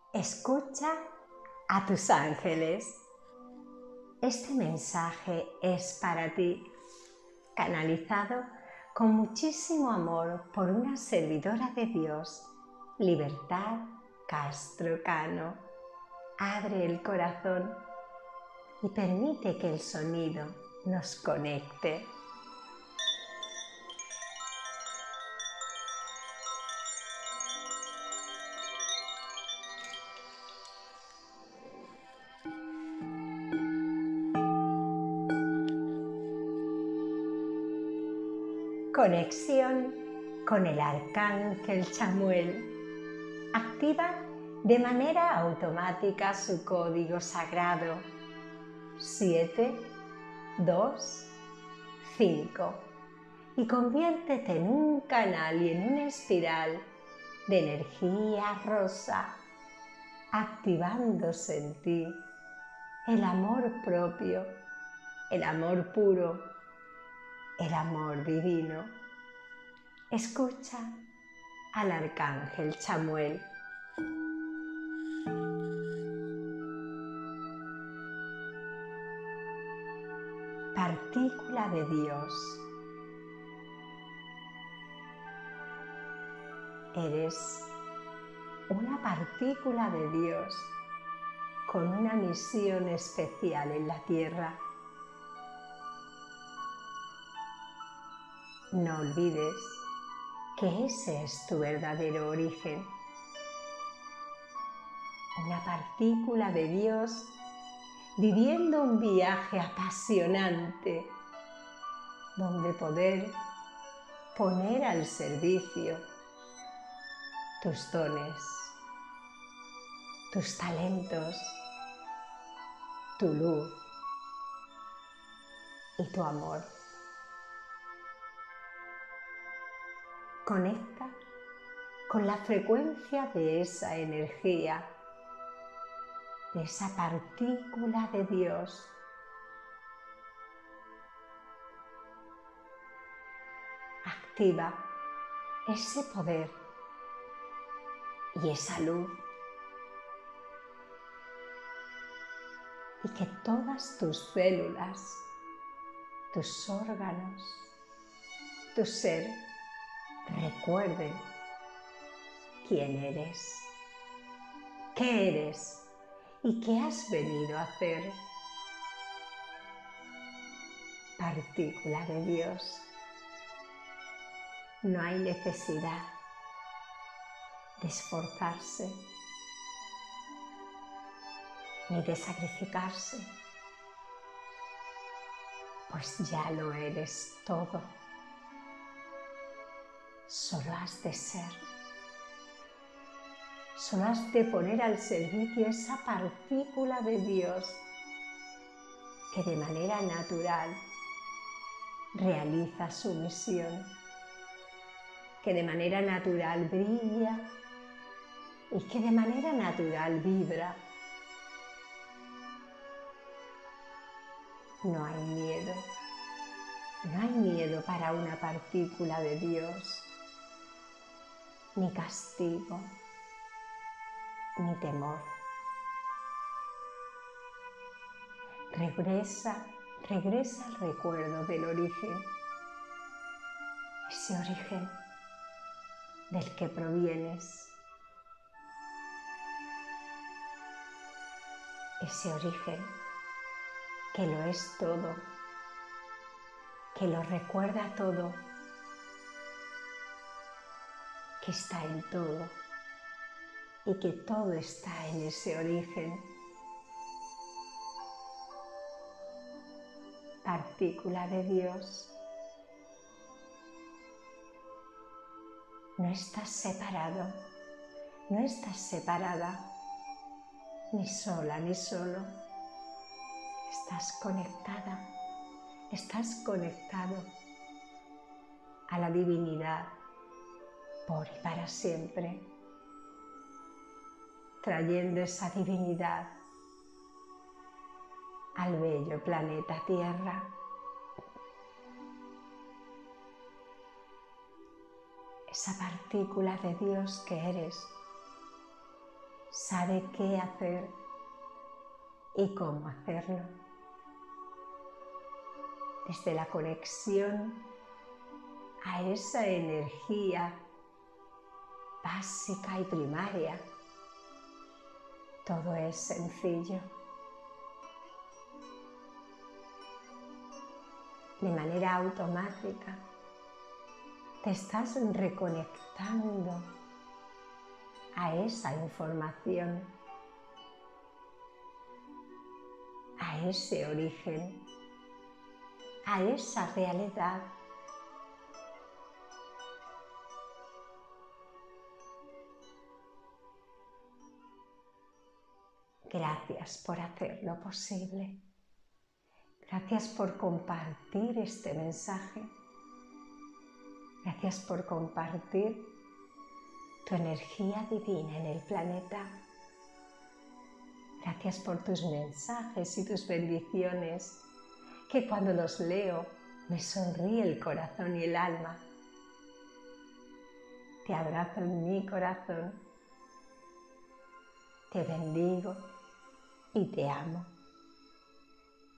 Escucha a tus ángeles. Este mensaje es para ti, canalizado con muchísimo amor por una servidora de Dios, Libertad Castro Cano. Abre el corazón y permite que el sonido nos conecte. Conexión con el Arcángel Chamuel. Activa de manera automática su código sagrado 725 y conviértete en un canal y en una espiral de energía rosa, activándose en ti el amor propio, el amor puro, el amor divino. Escucha al Arcángel Chamuel. Partícula de Dios. Eres una partícula de Dios con una misión especial en la Tierra. No olvides que ese es tu verdadero origen. Una partícula de Dios viviendo un viaje apasionante donde poder poner al servicio tus dones, tus talentos, tu luz y tu amor. Conecta con la frecuencia de esa energía, de esa partícula de Dios. Activa ese poder y esa luz y que todas tus células, tus órganos, tu ser recuerden quién eres, qué eres y qué has venido a hacer. Partícula de Dios. No hay necesidad de esforzarse ni de sacrificarse, pues ya lo eres todo. Solo has de ser, solo has de poner al servicio esa partícula de Dios que de manera natural realiza su misión, que de manera natural brilla y que de manera natural vibra. No hay miedo, no hay miedo para una partícula de Dios, ni castigo, ni temor. Regresa al recuerdo del origen, ese origen del que provienes, ese origen que lo es todo, que lo recuerda todo, que está en todo y que todo está en ese origen. Partícula de Dios. No estás separado, no estás separada, ni sola ni solo. Estás conectada, estás conectado a la divinidad por y para siempre, trayendo esa divinidad al bello planeta Tierra. Esa partícula de Dios que eres sabe qué hacer y cómo hacerlo. Desde la conexión a esa energía básica y primaria, todo es sencillo. De manera automática te estás reconectando a esa información, a ese origen, a esa realidad. Gracias por hacerlo posible. Gracias por compartir este mensaje. Gracias por compartir tu energía divina en el planeta. Gracias por tus mensajes y tus bendiciones, que cuando los leo me sonríe el corazón y el alma. Te abrazo en mi corazón, te bendigo y te amo.